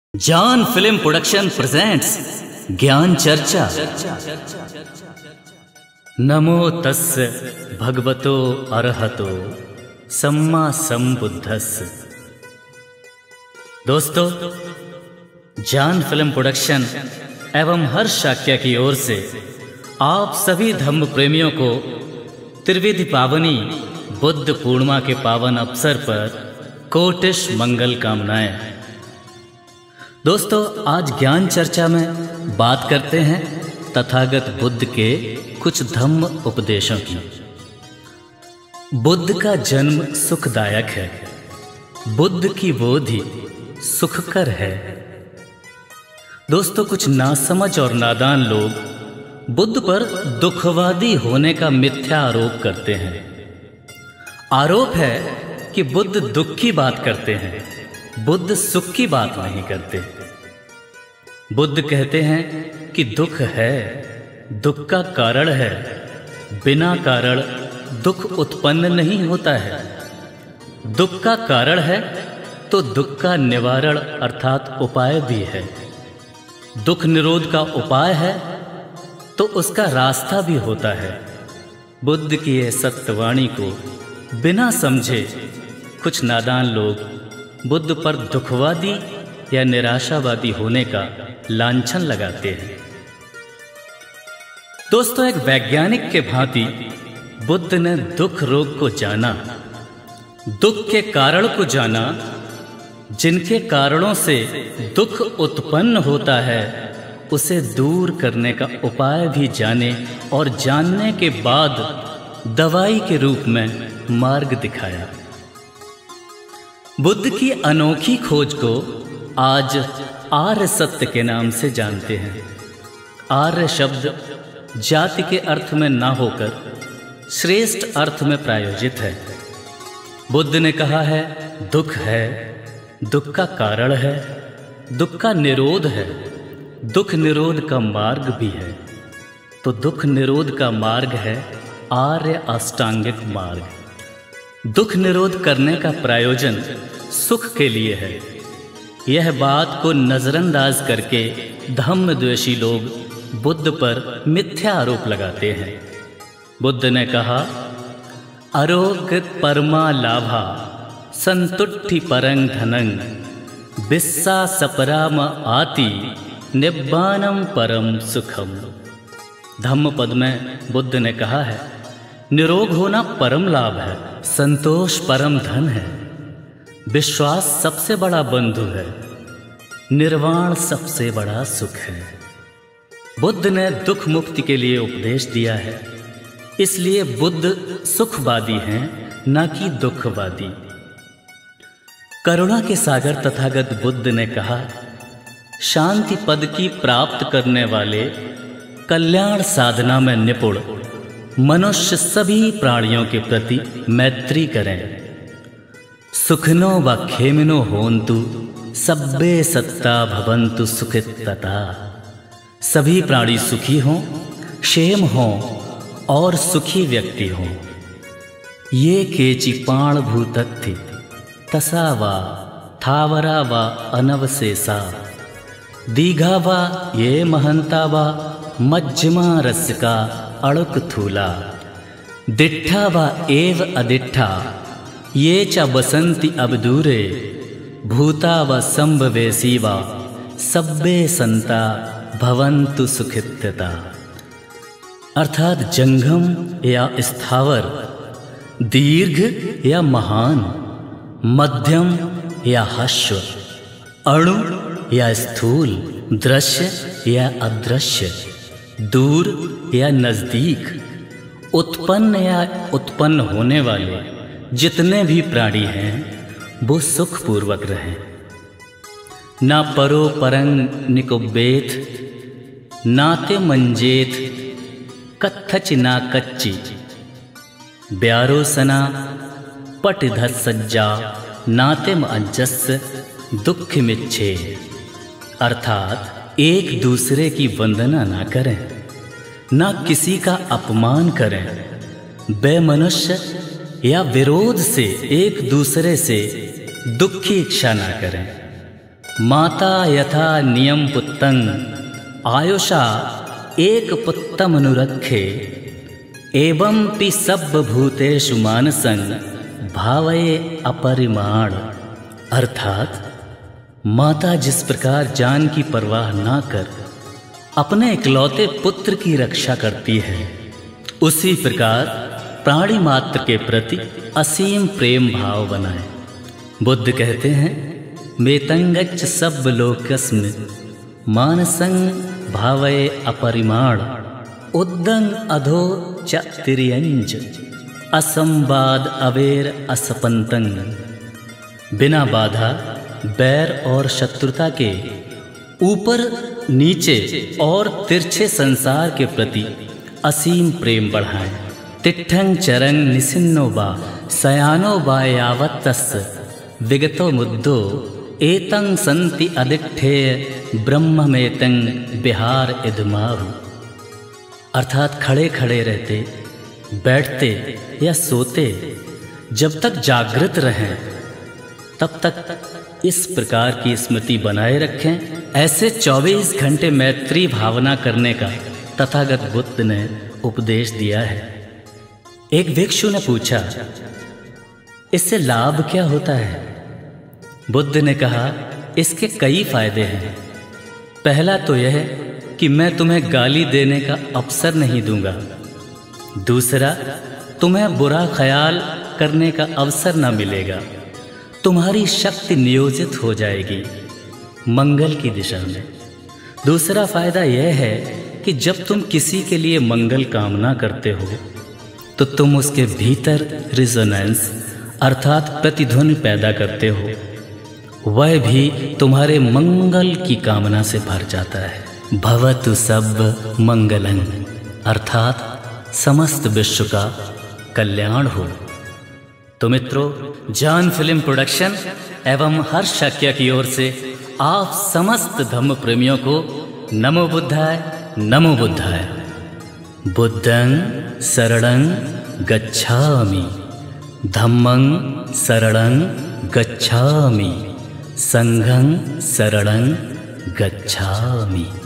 जान film production presents ज्ञान चर्चा। नमो तस्य भगवतो अरहतो सम्मा संबुद्धस्य। दोस्तों, जान फिल्म प्रोडक्शन एवं हर्ष शाक्य की ओर से आप सभी धम्म प्रेमियों को त्रिविधि पावनी बुद्ध पूर्णिमा के पावन अवसर पर कोटिश मंगल कामनाएं। दोस्तों, आज ज्ञान चर्चा में बात करते हैं तथागत बुद्ध के कुछ धम्म उपदेशों की। बुद्ध का जन्म सुखदायक है, बुद्ध की बोधि सुखकर है। दोस्तों, कुछ नासमझ और नादान लोग बुद्ध पर दुखवादी होने का मिथ्या आरोप करते हैं। आरोप है कि बुद्ध दुख की बात करते हैं, बुद्ध सुख की बात नहीं करते। बुद्ध कहते हैं कि दुख है, दुख का कारण है, बिना कारण दुख उत्पन्न नहीं होता है। दुख का कारण है तो दुख का निवारण अर्थात उपाय भी है। दुख निरोध का उपाय है तो उसका रास्ता भी होता है। बुद्ध की यह सत्यवाणी को बिना समझे कुछ नादान लोग बुद्ध पर दुखवादी या निराशावादी होने का लांछन लगाते हैं। दोस्तों, एक वैज्ञानिक के भांति बुद्ध ने दुख रोग को जाना, दुख के कारण को जाना, जिनके कारणों से दुख उत्पन्न होता है उसे दूर करने का उपाय भी जाने और जानने के बाद दवाई के रूप में मार्ग दिखाया। बुद्ध की अनोखी खोज को आज आर्य सत्य के नाम से जानते हैं। आर्य शब्द जाति के अर्थ में ना होकर श्रेष्ठ अर्थ में प्रायोजित है। बुद्ध ने कहा है दुख है, दुख का कारण है, दुख का निरोध है, दुख निरोध का मार्ग भी है। तो दुख निरोध का मार्ग है आर्य अष्टांगिक मार्ग। दुख निरोध करने का प्रयोजन सुख के लिए है। यह बात को नजरअंदाज करके धम्मद्वेषी लोग बुद्ध पर मिथ्या आरोप लगाते हैं। बुद्ध ने कहा, आरोग्य परमा लाभा संतुष्टि परं धनं बिस्सा सपराम आति निब्बानम परम सुखम। धम्म पद में बुद्ध ने कहा है, निरोग होना परम लाभ है, संतोष परम धन है, विश्वास सबसे बड़ा बंधु है, निर्वाण सबसे बड़ा सुख है। बुद्ध ने दुख मुक्ति के लिए उपदेश दिया है, इसलिए बुद्ध सुखवादी हैं, न कि दुखवादी। करुणा के सागर तथागत बुद्ध ने कहा, शांति पद की प्राप्त करने वाले कल्याण साधना में निपुण मनुष्य सभी प्राणियों के प्रति मैत्री करें। सुखिनो व खेमिनो होन्तु सब्बे सत्ता भवन्तु सुखितता। सभी प्राणी सुखी हों, क्षेम हों और सुखी व्यक्ति हों। ये केचि पाण भूतत्थि तसा वा थावरा वा अनवशेषा दीघा वा ये महंता वा मध्यमा रस्यका अड़ुक थूला दिट्ठा वा एव अदिट्ठा ये च बसंति अब दूरे भूता व संभवेशी वा सब्बे संता भवन्तु सुखित्यता। अर्थात जंगम या स्थावर, दीर्घ या महान, मध्यम या ह्रस्व, अणु या स्थूल, दृश्य या अदृश्य, दूर या नजदीक, उत्पन्न या उत्पन्न होने वाले जितने भी प्राणी हैं वो सुखपूर्वक रहें। ना परो परंग निकुब्बेथ नाते मंजेथ कत्थच ना कच्ची ब्यारो सना पटिधत सज्जा नाते अज्जस्य दुख मिच्छे। अर्थात एक दूसरे की वंदना ना करें, ना किसी का अपमान करें, बेमनुष्य या विरोध से एक दूसरे से दुख की इच्छा ना करें। माता यथा नियम पुत्तं आयुषा एक पुत्तमनुरखे एवं पि सर्वभूतेषु मानसं भावये अपरिमाण। अर्थात माता जिस प्रकार जान की परवाह ना कर अपने इकलौते पुत्र की रक्षा करती है, उसी प्रकार प्राणी मात्र के प्रति असीम प्रेम भाव बनाए। बुद्ध कहते हैं, मेतंगच्च सब लोकस्मिन् मानसं भावये अपरिमाण उद्दं अधो च तिर्यंज असंवाद अवेर असपंतं। बिना बाधा, बैर और शत्रुता के ऊपर नीचे और तिरछे संसार के प्रति असीम प्रेम बढ़ाएं। तिट्ठं चरं निसिन्नो वा सयानो वा यावत्तस्य विगतो मुद्दो एतं संति अदिठेय ब्रह्ममेतं विहार इदमाहु। अर्थात खड़े खड़े रहते, बैठते या सोते जब तक जागृत रहें तब तक इस प्रकार की स्मृति बनाए रखें। ऐसे 24 घंटे मैत्री भावना करने का तथागत बुद्ध ने उपदेश दिया है। एक भिक्षु ने पूछा, इससे लाभ क्या होता है? बुद्ध ने कहा, इसके कई फायदे हैं। पहला तो यह कि मैं तुम्हें गाली देने का अवसर नहीं दूंगा। दूसरा, तुम्हें बुरा ख्याल करने का अवसर न मिलेगा। तुम्हारी शक्ति नियोजित हो जाएगी मंगल की दिशा में। दूसरा फायदा यह है कि जब तुम किसी के लिए मंगल कामना करते हो तो तुम उसके भीतर रिजोनेंस अर्थात प्रतिध्वनि पैदा करते हो, वह भी तुम्हारे मंगल की कामना से भर जाता है। भवतु सब मंगलं अर्थात समस्त विश्व का कल्याण हो। तो मित्रों, जान फिल्म प्रोडक्शन एवं हर्ष शक्य की ओर से आप समस्त धम्म प्रेमियों को नमो बुद्धाय, नमो बुद्धाय। बुद्धं शरणं गच्छामि, धम्मं शरणं गच्छामि, संघं शरणं गच्छामि।